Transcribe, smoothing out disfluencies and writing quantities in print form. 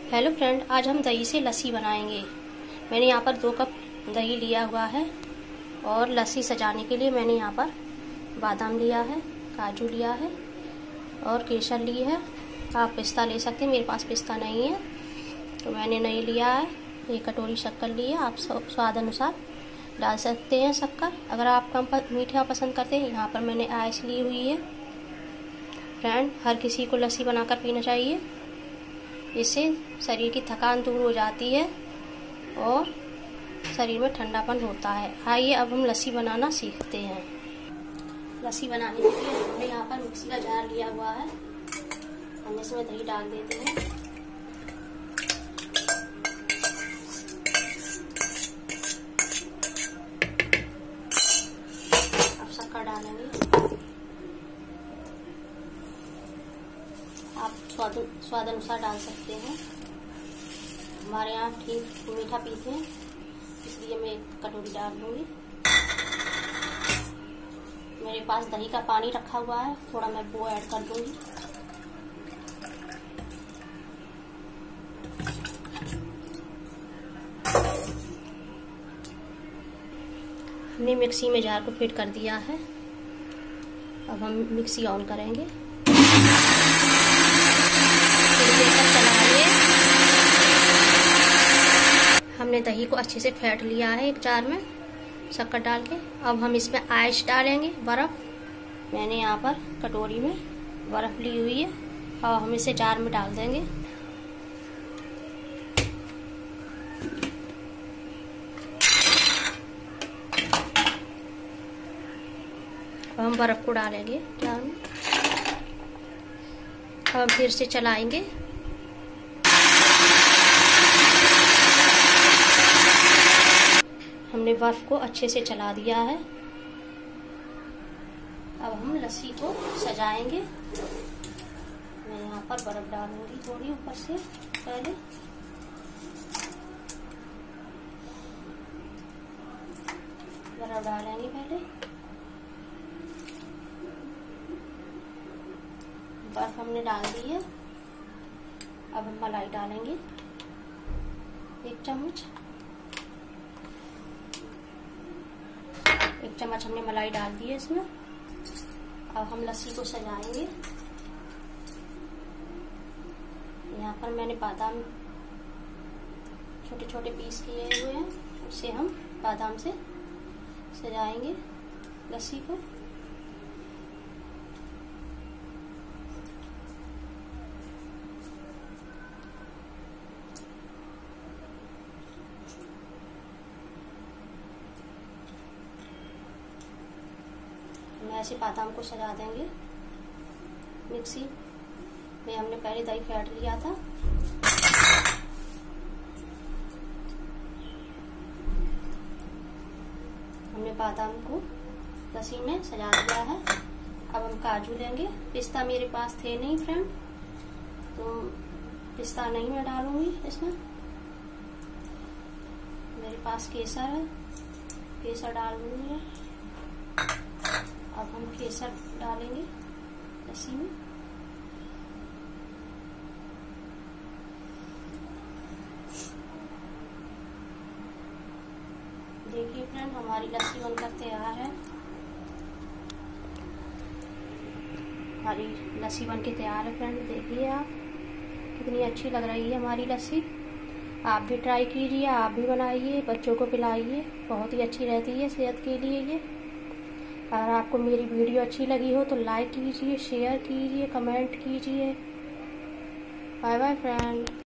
Hello friend, आज हम दही से लस्सी बनाएंगे। मैंने यहाँ पर 2 कप दही लिया हुआ है और लस्सी सजाने के लिए मैंने यहाँ पर बादाम लिया है, काजू लिया है और केसर ली है। आप पिस्ता ले सकते हैं, मेरे पास पिस्ता नहीं है तो मैंने नहीं लिया है। 1 कटोरी शक्कर ली है, आप स्वाद अनुसार डाल सकते हैं शक्कर। अगर आप कम मीठा पसंद करते हैं, यहाँ पर मैंने आइस ली हुई है। फ्रेंड, हर किसी को लस्सी बनाकर पीना चाहिए, इससे शरीर की थकान दूर हो जाती है और शरीर में ठंडापन होता है। आइए अब हम लस्सी बनाना सीखते हैं। लस्सी बनाने के लिए हमने यहाँ पर मिक्सी का जार लिया हुआ है। हम इसमें दही डाल देते हैं। अब शक्कर डालेंगे। आप स्वाद अनुसार डाल सकते हैं। हमारे यहाँ ठीक मीठा पीते हैं, इसलिए मैं 1 कटोरी डाल दूँगी। मेरे पास दही का पानी रखा हुआ है, थोड़ा मैं वो ऐड कर दूँगी। हमने मिक्सी में जार को फिट कर दिया है। अब हम मिक्सी ऑन करेंगे। हमने दही को अच्छे से फेंट लिया है एक जार में शक्कर डाल के। अब हम इसमें आइस डालेंगे, बर्फ। मैंने यहाँ पर कटोरी में बर्फ ली हुई है और हम इसे जार में डाल देंगे। अब हम बर्फ को डालेंगे जार में। अब हम फिर से चलाएंगे। हमने बर्फ को अच्छे से चला दिया है। अब हम लस्सी को सजाएंगे। मैं यहाँ पर बर्फ डालूंगी थोड़ी ऊपर से। पहले बर्फ डालेंगे पहले। बर्फ हमने डाल दी है। अब हम मलाई डालेंगे 1 चम्मच। 1 चम्मच हमने मलाई डाल दी है इसमें। अब हम लस्सी को सजाएंगे। यहाँ पर मैंने बादाम छोटे छोटे पीस किए हुए हैं, उसे हम बादाम से सजाएंगे लस्सी को। ऐसे बादाम को सजा देंगे। मिक्सी में हमने पहले दही फेंट लिया था। हमने बादाम को लस्सी में सजा दिया है। अब हम काजू लेंगे। पिस्ता मेरे पास थे नहीं फ्रेंड, तो पिस्ता नहीं मैं डालूंगी इसमें। मेरे पास केसर है, केसर डाल दूंगी। अब हम केसर डालेंगे लस्सी में। देखिए फ्रेंड, हमारी लस्सी बनकर तैयार है। हमारी लस्सी बनके तैयार है फ्रेंड। देखिए आप, कितनी अच्छी लग रही है हमारी लस्सी। आप भी ट्राई कीजिए, आप भी बनाइए, बच्चों को पिलाइए। बहुत ही अच्छी रहती है सेहत के लिए ये। अगर आपको मेरी वीडियो अच्छी लगी हो तो लाइक कीजिए, शेयर कीजिए, कमेंट कीजिए। Bye bye friend.